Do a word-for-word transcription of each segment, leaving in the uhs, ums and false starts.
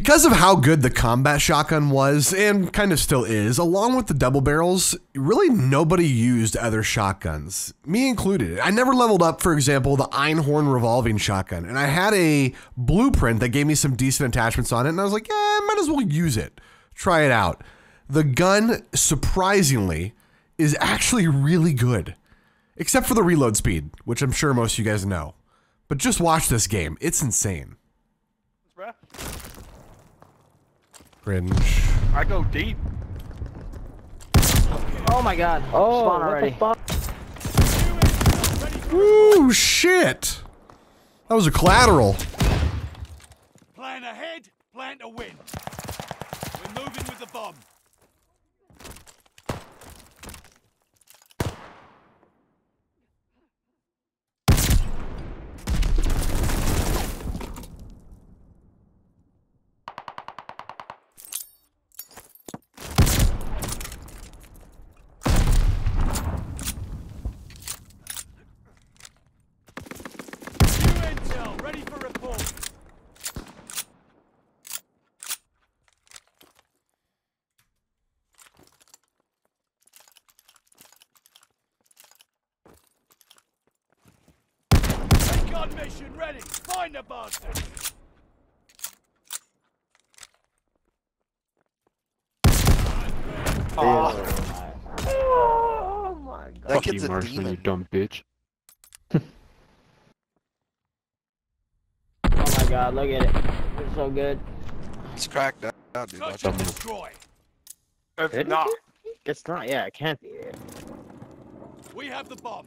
Because of how good the combat shotgun was, and kind of still is, along with the double barrels, really nobody used other shotguns, me included. I never leveled up, for example, the Einhorn revolving shotgun, and I had a blueprint that gave me some decent attachments on it, and I was like, eh, might as well use it. Try it out. The gun, surprisingly, is actually really good, except for the reload speed, which I'm sure most of you guys know. But just watch this game. It's insane. Cringe. I go deep. Oh my god. Oh, spawn already. Ooh, shit. That was a collateral. Plan ahead, plan to win. We're moving with the bomb. Ready for report. Recon mission ready. Find the bastard. Oh, oh my god. That kid's a demon. You dumb bitch. Oh my god, look at it. It's so good. It's cracked out, dude. Search and destroy. It's It not. It's not, yeah, it can't be. We have the bomb.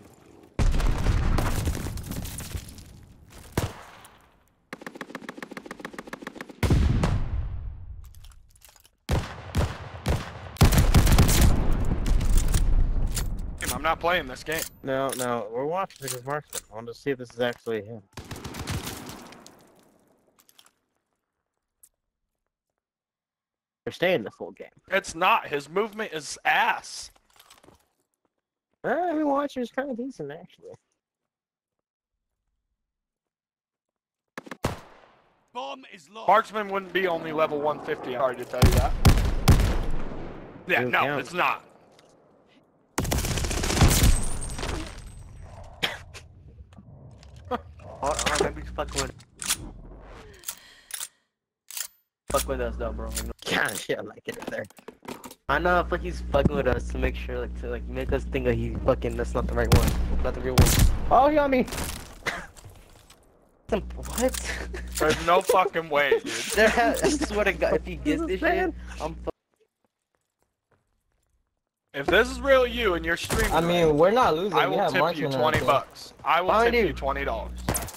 I'm not playing this game. No, no, we're watching this as marksman. I want to see if this is actually him. They're staying the full game. It's not. His movement is ass. Uh, I mean, Watcher's kind of decent, actually. Bomb is lost. Marksman wouldn't be only level one fifty. Hard to tell you that. Yeah, Who no, counts? it's not. Oh, oh, maybe he's fucking with Fuck with us though, bro. God, yeah, I like it there. I know, I feel like he's fucking with us to make sure, like, to like make us think that he's fucking. That's not the right one. Not the real one. Oh, he got me. What? There's no fucking way, dude. There has, I swear to God, if he gets this shit, I'm. Fu If this is real you and you're streaming, I mean, we're not losing. I we will have tip marksman you and twenty everything. bucks. I will Fine, tip dude. you twenty dollars.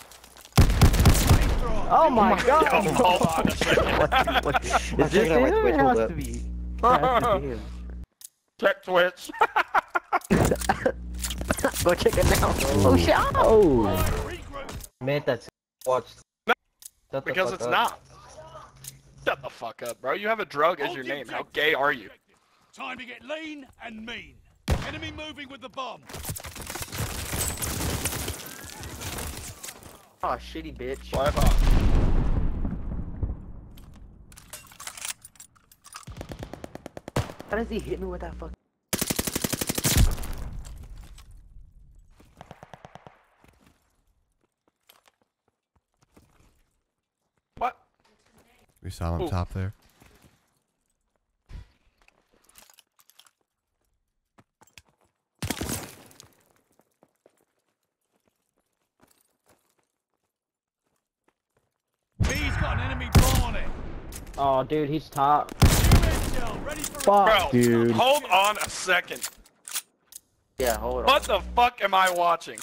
Oh my god! Hold on a second. Is this him? It has to be. It has to be him. Check Twitch. Go check it now. Oh shit! Oh! Man, that's watched. Because it's not. Shut the fuck up, bro. You have a drug as your name. How gay are you? Time to get lean and mean. Enemy moving with the bomb. Oh shitty bitch. Fly off. How does he hit me with that fuck? What? We saw him Ooh. up top there. He's got an enemy bomb on it. Oh, dude, he's top. Ready for Fuck, Bro, dude. hold on a second. Yeah, hold on. What the fuck am I watching?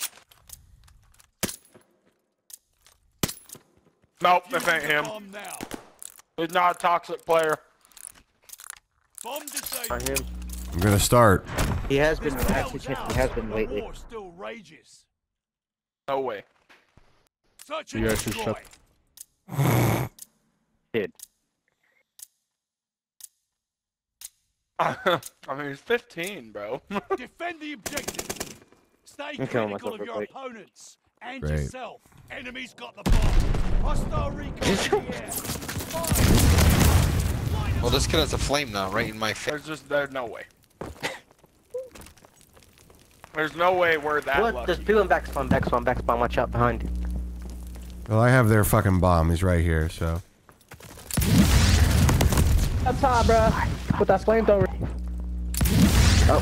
Nope, this ain't him. bomb now. He's not a toxic player. Bomb disabled. On him. I'm gonna start. He has been This actually. hell's out. He has been The lately. war still rages. No way. Search and You guys should destroy. shut- Dude. I mean, he's fifteen, bro. Defend the objective. Stay I'm killing critical myself of real your quick. opponents and Great. yourself. Enemy's got the bomb. Hostile recon in the air. Fire. Well, this kid has a flame now, right in my face. There's just there's no way. There's no way we're that What? lucky. There's people in back spawn, back spawn, back spawn. Watch out behind. Well, I have their fucking bomb. He's right here, so. Up top, bro. With that flamethrower. Oh.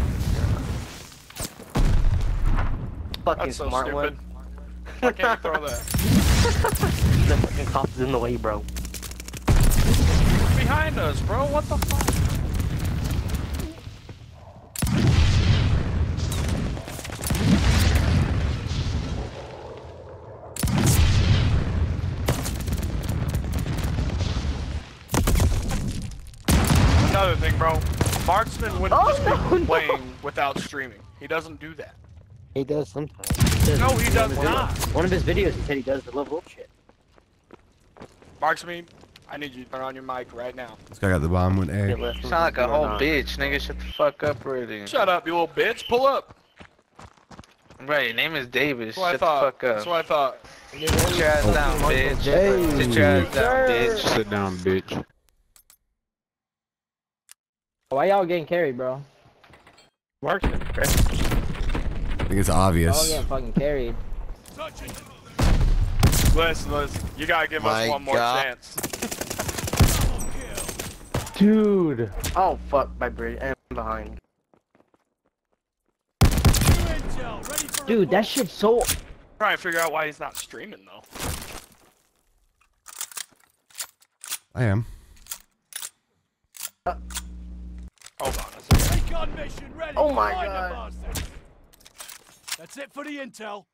Fucking That's so smart stupid. one. Why can't you throw that? The fucking cop is in the way, bro. Behind us, bro. What the fuck? Another thing, bro. Marksman wouldn't Oh, just be no, no. playing without streaming. He doesn't do that. He does sometimes. He does. No, he does One of- not. One of his videos, he said he does the level up shit. Marksman, I need you to turn on your mic right now. This guy got the bomb with A. You sound like a whole bitch, nigga. Shut the fuck up already. Shut up, you little bitch. Pull up. Right, your name is Davis. That's what I Shut the thought. fuck That's up. what I thought. Sit your ass down, bitch. Hey. Sit your ass down, bitch. Sit down, bitch. Why y'all getting carried, bro? Marksman, I think it's Y'all obvious. getting fucking carried. Searching. Listen, listen. You gotta give My us one more God. chance. Double kill. Dude. Oh fuck, my bridge and behind. New intel. Ready for Dude, that shit's so. Trying to figure out why he's not streaming though. I am. Hold on a second. recon mission ready. Oh my Find the God. bastards. That's it for the intel.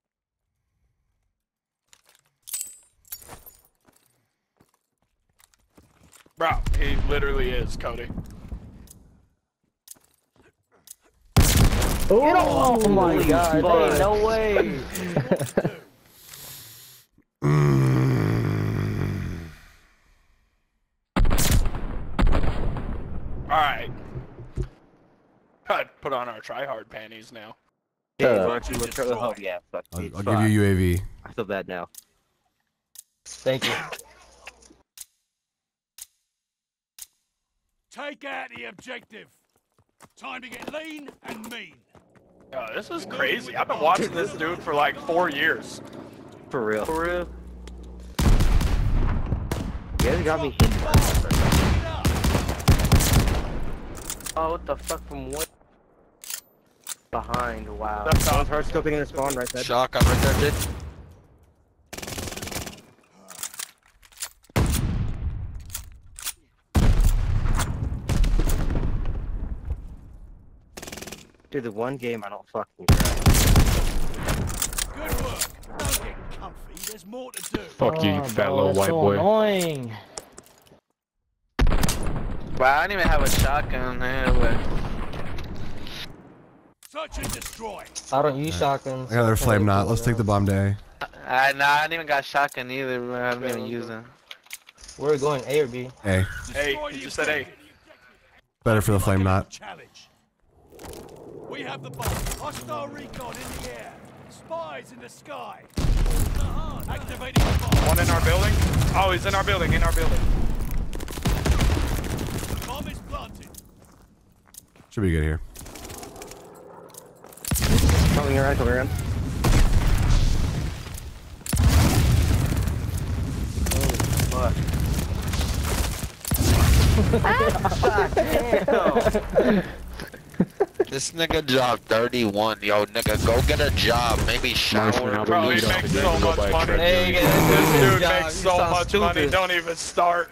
Bro, he literally is, Cody. Oh, my Holy god. fuck. Hey, no way. Alright. I'd put on our try-hard panties now. Yeah, Uh, why don't you look for the help? Yeah, fuck. I'll, it's I'll fine. give you U A V. I feel bad now. Thank you. Take out the objective. Time to get lean and mean. Yo, this is crazy. I've been watching this dude for like four years. For real. For real. You guys got me. Drop the bomb. Pick it up. Oh, what the fuck from what? Behind, wow. That's One's not hard scoping in the spawn right there. Shotgun right there, bitch. Dude, the one game I don't fucking cry. Good work. Don't get comfy. There's more to do. Fuck you, you fat little white boy. Annoying. Wow, I don't even have a shotgun there, but Search and destroy. I don't use shotguns. I got their flame knot. Let's take the bomb to A. I nah, I didn't even got shotgun either, bro. I don't even use them. Where are we going? A or B? A. Hey, Destroy he the just said hey. objective. Better for the flame knot. Challenge. We have the bomb. Hostile recon in the air. Spies in the sky. Activating the bomb. One in our building. Oh, he's in our building, in our building. Bomb is planted. Should be good here. Coming around, coming around. Fuck. This nigga job thirty-one, yo, nigga, go get a job, maybe Marksman, shower. how Bro, about he you makes don't so go much by money. track Hey, duty? guys. This dude Job, makes you so sound much money, stupid. don't even start.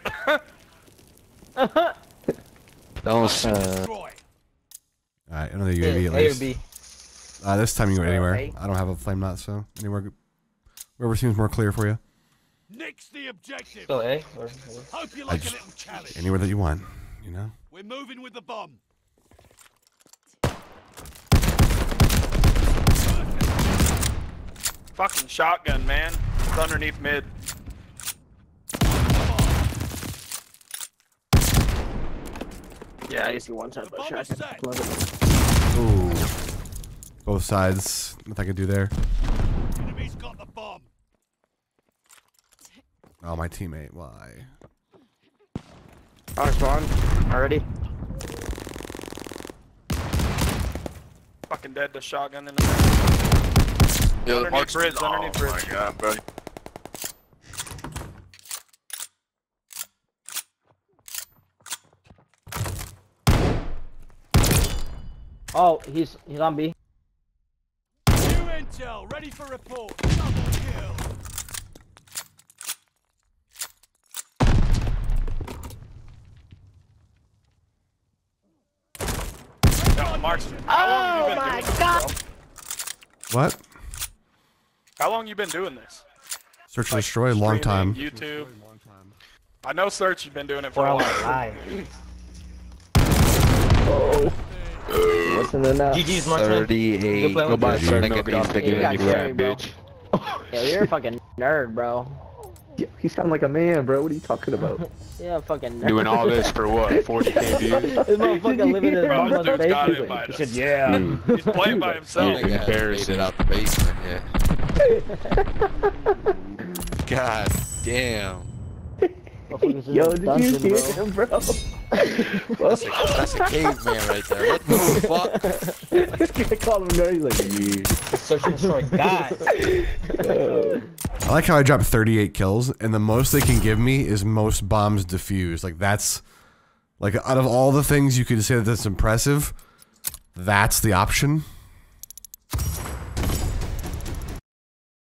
Don't s- Destroy. Alright, another U A V A at or least. B? Uh, this time you can go anywhere. A. I don't have a flame knot, so anywhere. Wherever seems more clear for you. Nix the objective. Still A? Or, Hope you like a just- little challenge. Anywhere that you want, you know? We're moving with the bomb. Fucking shotgun, man. It's underneath mid. yeah, I see one time, The but bomb is shotgun. set. Ooh. Both sides. Nothing I could do there. Enemy's got the bomb. Oh, my teammate. Why? On spawn already. Fucking dead to shotgun in the back. Yo, Underneath Mark's bridge, oh underneath bridge. my god, bro. Oh, he's he's on B. New intel, ready for report. Double kill. Yo, Marks, how long Oh you been my doing this, God. bro? What? How long you been doing this? Search and Like, destroy, long streaming, time. YouTube. I know Search, you've been doing it for Four a hours while. live. Oh. Listen to that. G G's marksman. thirty-eight. Nobody Nigga started no needs gas to to get get got any carried, rat, bro. bitch. Yeah, you're a fucking nerd, bro. Yeah, he sound like a man, bro. What are you talking about? Yeah, fucking nerd. Doing all this for what? forty K views? This motherfucker living in his Bro, this mama's dude's got basement. invited. He said, "Yeah." He's playing by himself. Nigga has made it out the basement, yeah. God damn. Motherfucker's in Yo, a did dungeon, you hear bro. him, bro? That's a, that's a caveman right there. What the fuck? I call him nerd. He's like, yeah. Search and destroy. God. Oh. I like how I dropped thirty-eight kills, and the most they can give me is most bombs defused. Like that's, like out of all the things you could say that's impressive, that's the option.